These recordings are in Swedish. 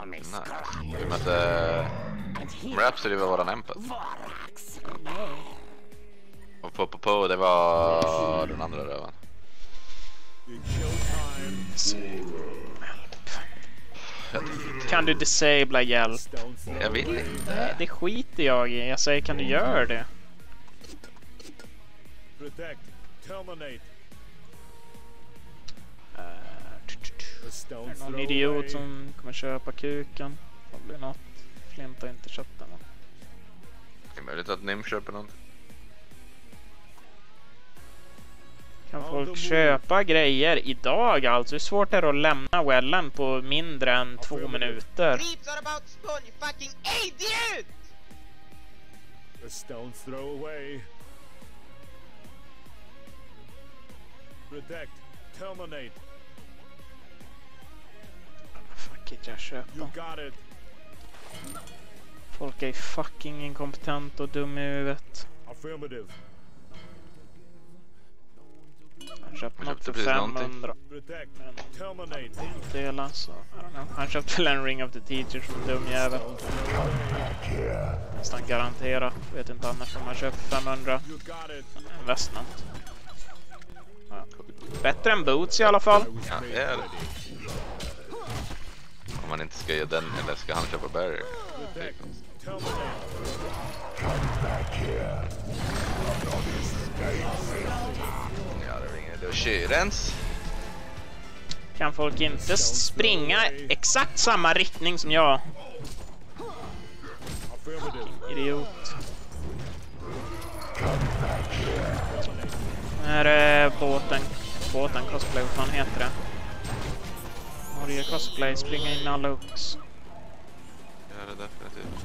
Du mötte Rhapsody var våran empath. Och på det var den andra röven. Kan du disabla hjälp? Jag vill inte. Nej, det skiter jag i. Jag säger, kan du göra det? Är det någon idiot som kommer köpa kuken? Det blir något. Flint har inte köpt den. Det är möjligt att Nim köper något. Kan folk köpa grejer idag alltså? Hur svårt är det att lämna Wellen på mindre än 2 minuter? Fuck it, jag köper. Folk är fucking inkompetent och dum i huvudet. Han köpte något för 500. Dela, så, han köpte väl en Ring of the Teachers som dum jävel. Nästan garantera. Vet inte annars om man köper 500. En Vestnant. Ja. Bättre än Boots i alla fall. Ja, det är det. Om man inte ska ge den, eller ska han köpa Barrier? Ja, det ringer det och Kyrens. Kan folk inte springa exakt samma riktning som jag? Idiot. Här är båten cosplay, vad fan heter det? Norge cosplay, springa in alla hooks. Ja, det definitivt.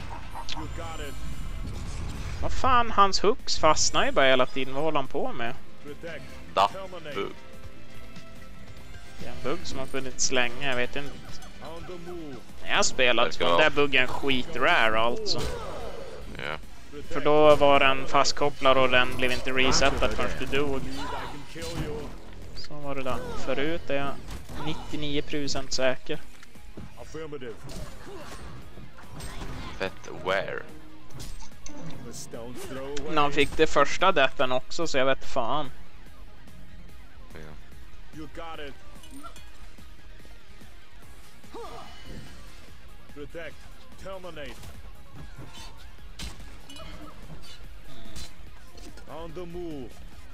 Vad fan, hans hooks fastnar ju bara hela tiden. Vad håller han på med? Da. Det är en bugg som har funnits länge, jag vet inte. När jag spelat så var den där buggen skitrare alltså. Ja. För då var den fastkopplad och den blev inte resetad förrän du dog. Så var det där. Förut är jag 99% säker. Fett wear. När han fick det första deppen också, så jag vet fan. Ja. Protect, terminate. On the move.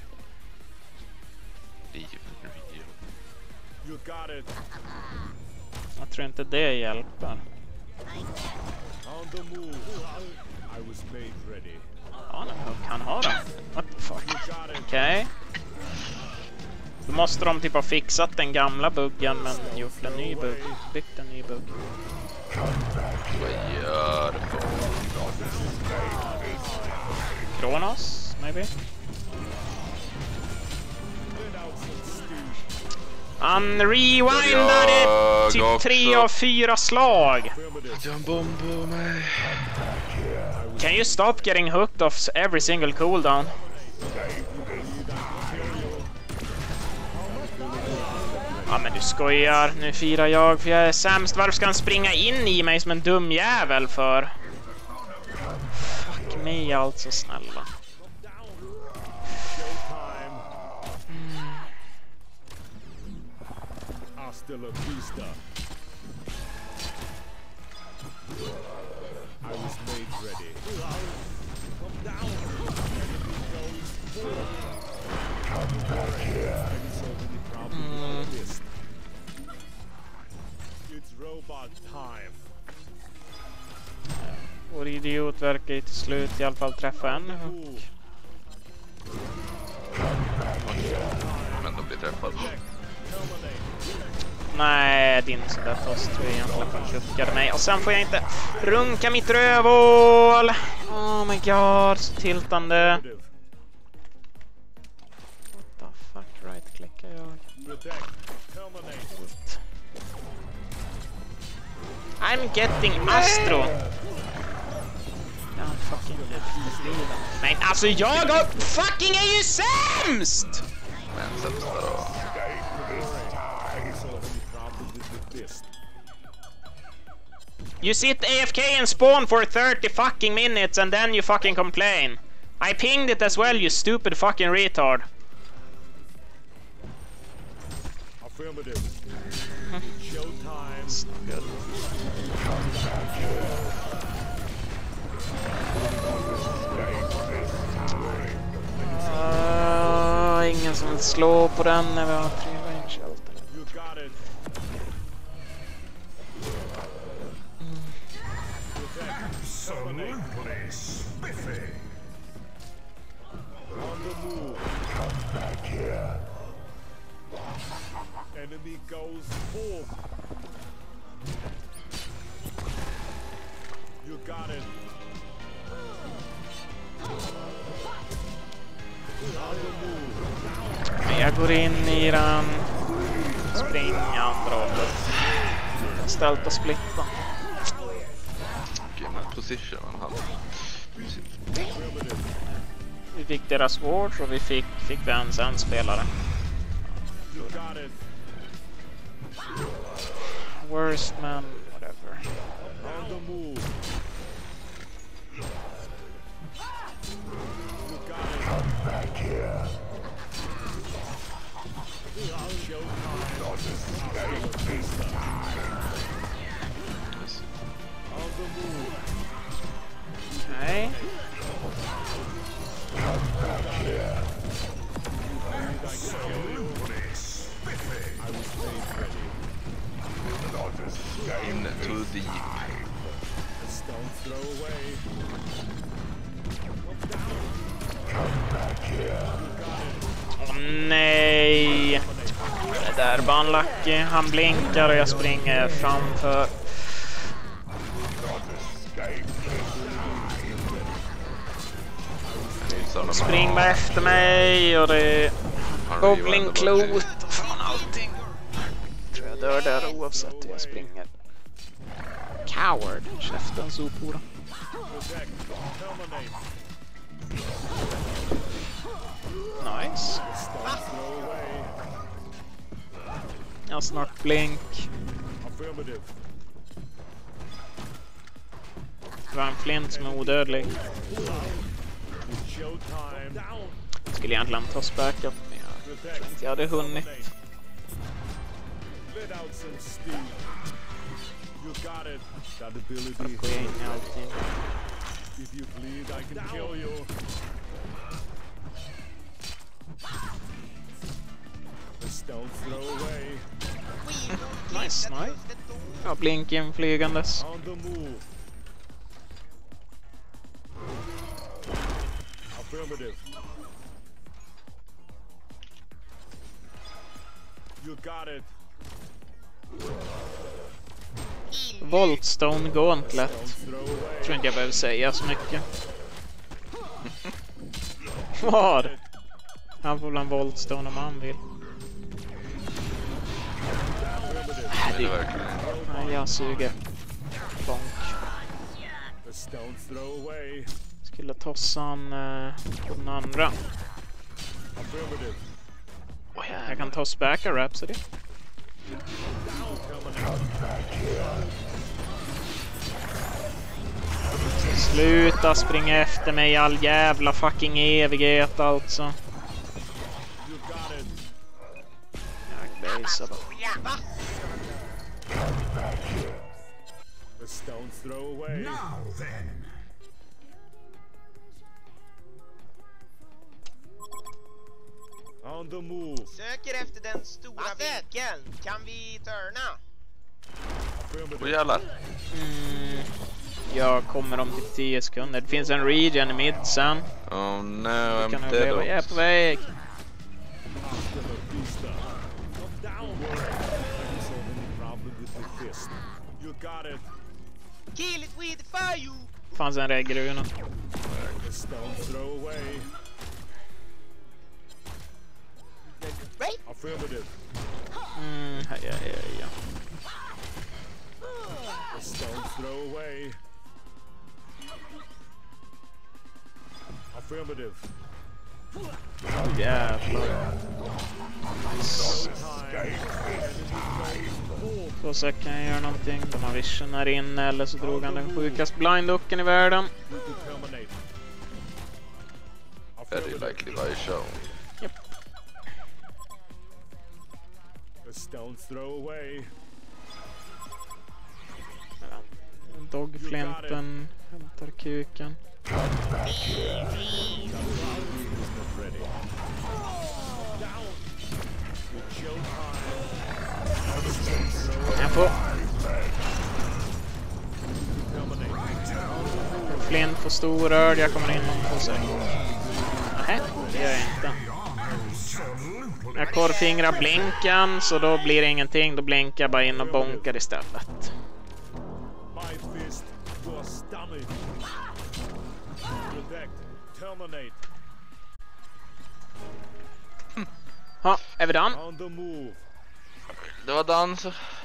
You got it. Jag tror inte det hjälper. On the move. I was made ready. Ja, han har den. What the fuck? Okej. Då måste de typ ha fixat den gamla buggen men gjort en ny bugg. Byggt en ny bugg. Vad gör det? Kronos, maybe? Han rewindade typ 3 av 4 slag. Jag en bomb på mig. Can you stop getting hooked off every single cooldown? Ja, men du skojar. Nu firar jag för jag är sämst. Varför ska han springa in i mig som en dum jävel för? Fuck mig alltså, snälla. I was made ready. Come down. It's robot time. Vår idiot verkar ju till slut i alla fall träffa en hook. Men de blir träffade. Nej, din sådär toast tror jag egentligen förtjuckade mig. Och sen får jag inte runka mitt rövål. Oh my god, så tiltande. What the fuck, right-klickar jag. I'm getting Astro. Ja, fucking men alltså jag fucking är ju sämst! Men sämsta då. You sit AFK and spawn for 30 fucking minutes and then you fucking complain. I pinged it as well, you stupid fucking retard. Affirmative. Showtime. It's not good. Ingen som vill slå på den när vi har 3 range allt. You got it. Spiffy. On the move. Come back here. Enemy goes forth. You got it. On the move. Jag går in i den. Springa andra hållet. Ställt och splitta. Okej, men position han hade. Vi fick deras wards och vi fick vi en spelare. You got it. Worst man, whatever. On the move. You got it. Come back here. On the move. Nej. Come back here. I was made ready. In to deep. Don't throw away. Come back here. Åh nej. Det där är bara en lucky. Han blinkar och jag springer framför. Spring bara efter mig och det är goblin klot och fan allting. Tror jag dör där oavsett hur jag springer. Coward. Käften sopora. Nice. Jag har snart blink. Det var en flint som är odödlig. Skulle egentligen ta backup, men jag tror inte jag hade hunnit. För att gå in i allting. Nice, nice. Ja, blinken flygandes. Affirmative. You got it. Voltstone Gauntlet. Tror inte jag behöver säga så mycket. Var? Han får väl en Voltstone om han vill. Det är verkligen. Nej, jag suger. Bonk. Skulle tossa han på den andra. Jag kan tossa back a Rhapsody. Sluta springa efter mig all jävla fucking evighet alltså. Jag basear bara. The stones throw away. Now then. On the move. Söker efter den stora vinkeln. Kan vi turna? Åh jävlar. Jag kommer om typ 10 sekunder. Det finns en regen i mid sen. Oh no, I'm kan dead. Jag är på väg. You got it. Kill it with fire. Fanns en reggruna. The stones throw away. Right? Affirmative. Ja. The stones throw away. Affirmative. Jävlar. Så säkert kan jag göra någonting. De har vision här inne, eller så drog han den sjukast blindhooken i världen. Very likely by show. Japp. The stones throw away. Dogflinten hämtar kuken. Jag får. Flint får storrörd, jag kommer in om 2 sekunder. Nej, det gör jag inte. Jag korrfingrar blinken, så då blir det ingenting. Då blinkar jag bara in och bonkar istället. Hm. Ja, är vi done? On the move. Det var dans.